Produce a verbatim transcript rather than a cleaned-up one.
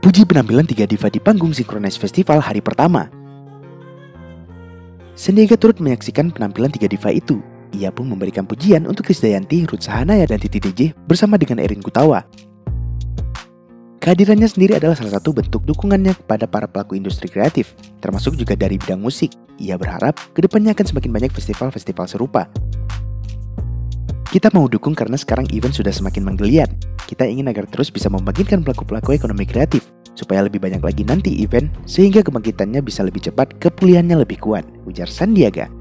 Puji penampilan tiga diva di panggung Synchronize Festival hari pertama. Sandiaga turut menyaksikan penampilan tiga diva itu. Ia pun memberikan pujian untuk Krisdayanti, Ruth Sahanaya, dan Titi D J bersama dengan Erin Kutawa. Kehadirannya sendiri adalah salah satu bentuk dukungannya kepada para pelaku industri kreatif, termasuk juga dari bidang musik. Ia berharap kedepannya akan semakin banyak festival-festival serupa. Kita mau dukung karena sekarang event sudah semakin menggeliat. Kita ingin agar terus bisa membangkitkan pelaku-pelaku ekonomi kreatif, supaya lebih banyak lagi nanti event, sehingga kebangkitannya bisa lebih cepat, kepulihannya lebih kuat, ujar Sandiaga.